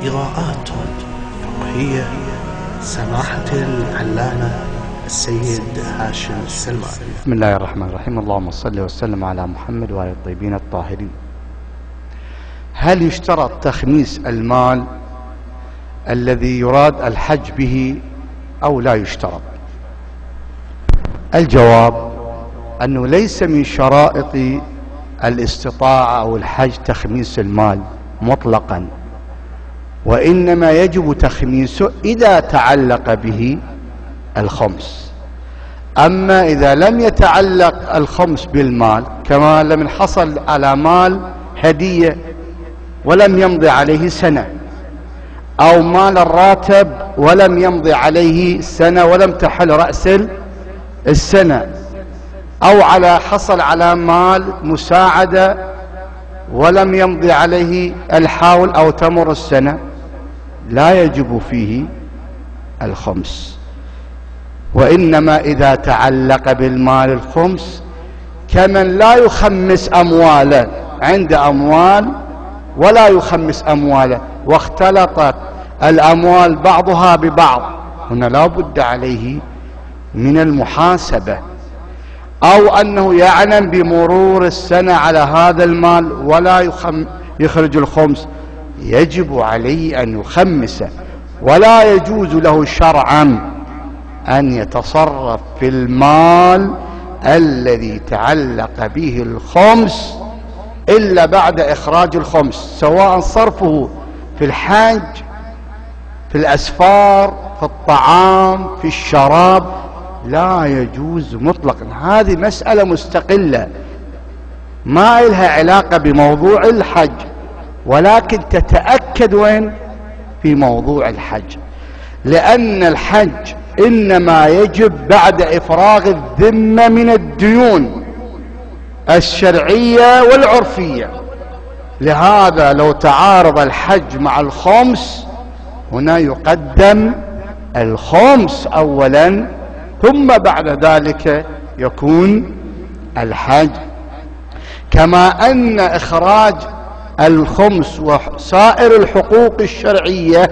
إضاءات فقهية سماحة العلامة السيد هاشم السلماني. بسم الله الرحمن الرحيم. اللهم صل وسلم على محمد وعلى الطيبين الطاهرين. هل يشترط تخميس المال الذي يراد الحج به أو لا يشترط؟ الجواب أنه ليس من شرائط الاستطاعة أو الحج تخميس المال مطلقا، وإنما يجب تخميسه إذا تعلق به الخمس. أما إذا لم يتعلق الخمس بالمال، كما لم حصل على مال هدية ولم يمضي عليه سنة، أو مال الراتب ولم يمضي عليه سنة ولم تحل رأس السنة، أو حصل على مال مساعدة ولم يمضي عليه الحول أو تمر السنة، لا يجب فيه الخمس. وإنما إذا تعلق بالمال الخمس، كمن لا يخمس أمواله، عند أموال ولا يخمس أمواله واختلطت الأموال بعضها ببعض، هنا لا بد عليه من المحاسبة. أو أنه يعلم بمرور السنة على هذا المال ولا يخرج الخمس، يجب عليه أن يخمسه، ولا يجوز له شرعا أن يتصرف في المال الذي تعلق به الخمس إلا بعد إخراج الخمس، سواء صرفه في الحج، في الأسفار، في الطعام، في الشراب، لا يجوز مطلقا. هذه مسألة مستقلة ما لها علاقة بموضوع الحج، ولكن تتأكد وين؟ في موضوع الحج، لأن الحج إنما يجب بعد إفراغ الذمة من الديون الشرعية والعرفية. لهذا لو تعارض الحج مع الخمس، هنا يقدم الخمس أولا، ثم بعد ذلك يكون الحج. كما أن إخراج الخمس وسائر الحقوق الشرعية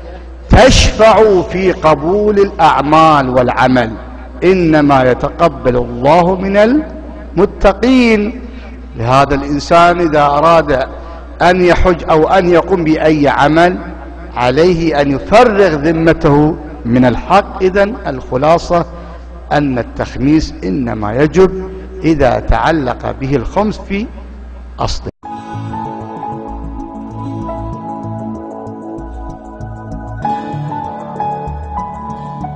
تشفع في قبول الأعمال والعمل، إنما يتقبل الله من المتقين. لهذا الإنسان إذا أراد أن يحج أو أن يقوم بأي عمل، عليه أن يفرغ ذمته من الحق. إذن الخلاصة أن التخميس إنما يجب إذا تعلق به الخمس في أصله.